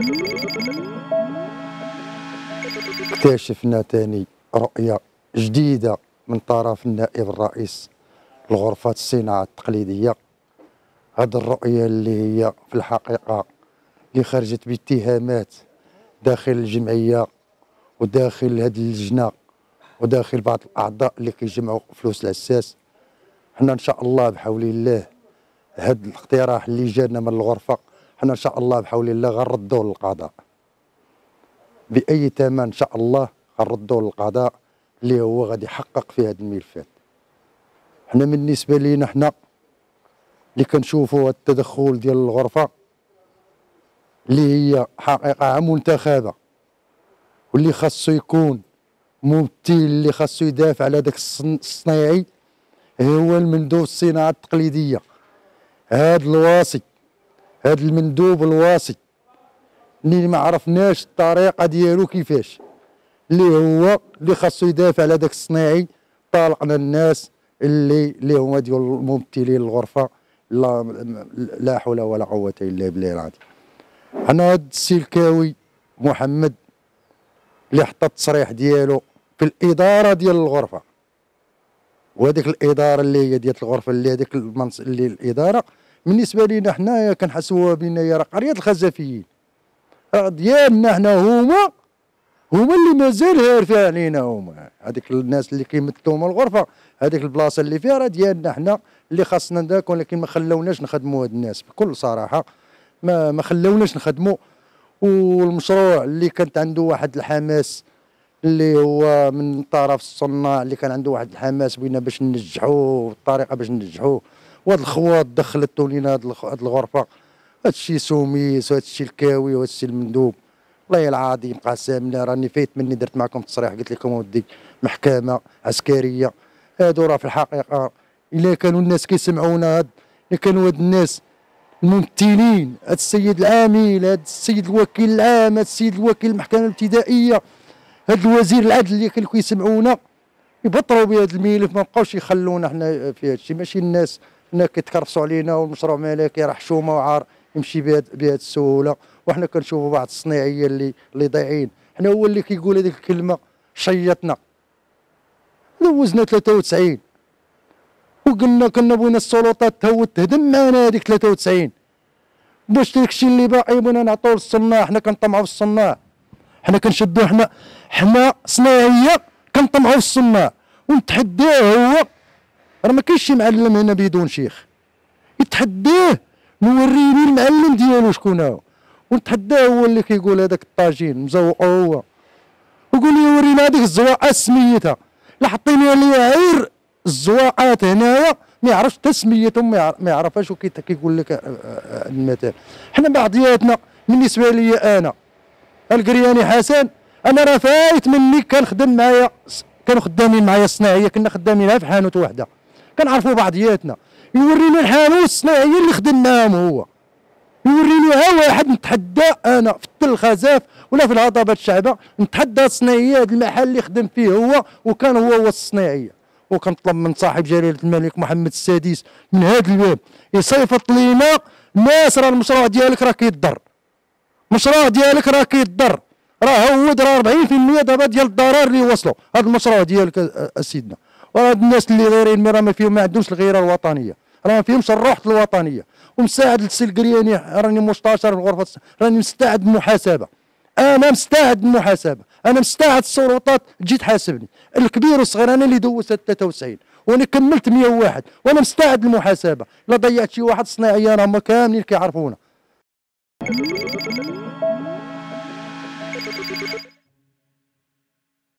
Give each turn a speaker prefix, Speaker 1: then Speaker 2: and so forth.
Speaker 1: اكتشفنا تاني رؤية جديدة من طرف النائب الرئيس لغرفة الصناعة التقليدية. هذه الرؤية اللي هي في الحقيقة اللي خرجت باتهامات داخل الجمعية وداخل هذه اللجنة وداخل بعض الأعضاء اللي كيجمعوا فلوس العساس. حنا إن شاء الله بحول الله هذا الاقتراح اللي جانا من الغرفة حنا إن شاء الله بحول الله غنردوه للقضاء بأي ثمن. إن شاء الله غنردوه للقضاء اللي هو غادي يحقق في هذه الملفات. حنا بالنسبة لينا حنا اللي كنشوفوا التدخل ديال الغرفة اللي هي حقيقة منتخبة واللي خاصو يكون ممثل اللي خاصو يدافع على داك الصنايعي هو المندوب الصناعة التقليدية. هاد الواسط هاد المندوب الواسط اللي ما عرفناش الطريقة ديالو كيفاش اللي هو اللي خاصو يدافع على داك الصنايعي. طالقنا الناس اللي هما ديال الممثلين الغرفة. لا حول ولا قوة إلا بالله العظيم. أنا هاد السلكاوي محمد اللي حط التصريح ديالو في الإدارة ديال الغرفة، وهذيك الإدارة اللي هي ديال الغرفة اللي هذيك اللي الإدارة بالنسبة لينا حنايا كنحسوها بأنها راه قرية الخزفيين ديالنا حنا هما اللي مازال هارفين علينا. هما هذيك الناس اللي كيمثلوا الغرفة هذيك البلاصة اللي فيها راه ديالنا حنا اللي خاصنا نداك، ولكن ما خلاوناش نخدموا هاد الناس بكل صراحة. ما خلاوناش نخدموا. والمشروع اللي كانت عنده واحد الحماس اللي هو من طرف الصناع اللي كان عنده واحد الحماس بغينا باش ننجحوه بالطريقه باش ننجحوه، وهاد الخوات دخلتو لينا هاد الغرفه. هادشي سوميس وهادشي الكاوي وهادشي المندوب. والله العظيم قسم بالله راني فايت مني درت معكم تصريح قلت لكم ودي محكمه عسكريه. هادو راه في الحقيقه الا كانوا الناس كيسمعونا الا كانوا هاد الناس الممثلين، هاد السيد العامل، هاد السيد الوكيل العام، هاد السيد الوكيل المحكمه الابتدائيه، هاد الوزير العدل اللي كانوا كيسمعونا يبطلوا بهذا الملف. ما بقاوش يخلونا حنا في هذا الشيء. ماشي الناس حنا كيتكرفسوا علينا والمشروع ملكي راه حشومه وعار يمشي بهذه السهوله. وحنا كنشوفوا بعض الصناعيه اللي ضايعين. حنا هو اللي كيقول هذيك الكلمه شيطنا. دوزنا 93 وقلنا كنا بغينا السلطات تهدم معنا هذيك 93 باش داكشي اللي باقي بغينا نعطوه للصناع. حنا كنطمعوا في الصناع، حنا كنشدوا حنا صناعيه كنطمعوا في الصناع ونتحداه. هو راه ما كاينش شي معلم هنا بدون شيخ. يتحداه نوريه المعلم ديالو شكون هو ونتحداه. هو اللي كيقول هذاك الطاجين مزوقو هو ويقول لي ورينا هذيك الزواقه سميتها. لا حطينا لي غير الزواقات هنايا ما يعرفش حتى سميتهم، ما يعرفهاش وكيقول لك المثال. حنا بعضياتنا بالنسبه لي انا القرياني حسن انا راه فايت مني كنخدم معايا، كانوا خدامين معايا الصناعيه كنا خدامين في حانوت وحده كنعرفوا بعضياتنا. يوريني الحانوت الصناعيه اللي خدم معاهم هو، يوريني ها واحد نتحدى انا في تل خزاف ولا في الهضبه الشعبه نتحدى الصناعيه هذا المحل اللي خدم فيه هو وكان هو الصناعيه. وكنطلب من صاحب جلاله الملك محمد السادس من هذا الباب يصيفط لينا ناس. راه المشروع ديالك راه كيضر، المشروع ديالك راه كيضر، راه هود راه 40% دابا ديال الضرر اللي وصلوا هذا المشروع ديالك اسيدنا. وهاد الناس اللي غيرين راه ما فيهم، ما عندهمش الغيره الوطنيه، راه ما فيهمش الروح الوطنيه. ومساعد السي القرياني راني مستشار الغرفه، راني مستعد للمحاسبه. انا مستعد للمحاسبه، انا مستعد السلطات تجي تحاسبني الكبير والصغير. انا اللي دوزت 93 وانا كملت 101 وانا مستعد للمحاسبه. لا ضيعت شي واحد صناعيه راهم كاملين كيعرفونا.